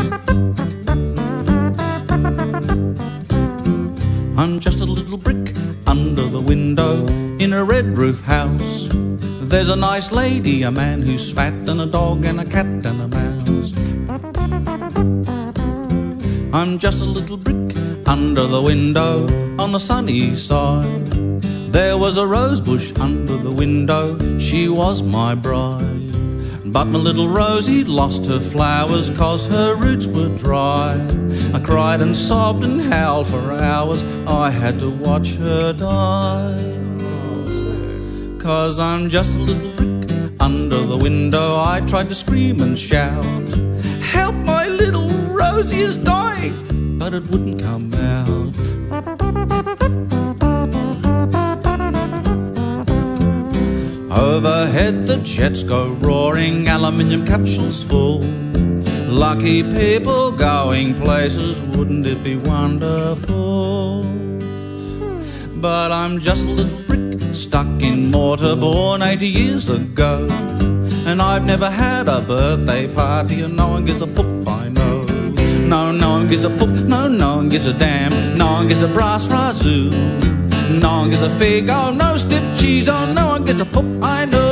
I'm just a little brick under the window in a red roof house. There's a nice lady, a man who's fat, and a dog and a cat and a mouse. I'm just a little brick under the window on the sunny side. There was a rose bush under the window, she was my bride. But my little Rosie lost her flowers 'cause her roots were dry. I cried and sobbed and howled for hours, I had to watch her die. 'Cause I'm just a little brick under the window, I tried to scream and shout, "Help, my little Rosie is dying," but it wouldn't come out. Overhead the jets go roaring, aluminium capsules full. Lucky people going places, wouldn't it be wonderful? But I'm just a little brick stuck in mortar, born 80 years ago. And I've never had a birthday party, and no one gives a poop, I know. No, no one gives a poop, no one gives a damn. No one gives a brass razoo. No one gives a fig, oh no stiff cheese, oh no one gives a poop, I know.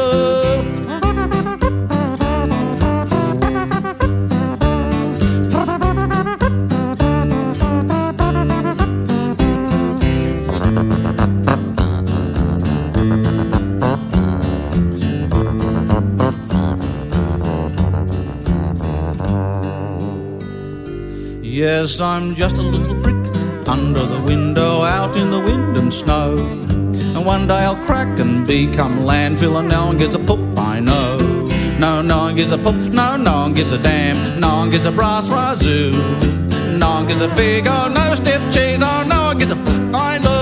Yes, I'm just a little brick under the window, out in the wind and snow. And one day I'll crack and become landfill, and no one gives a poop, I know. No, no one gives a poop, no one gives a damn. No one gives a brass razoo. No one gives a fig, oh no stiff cheese, oh no one gives a poop, I know.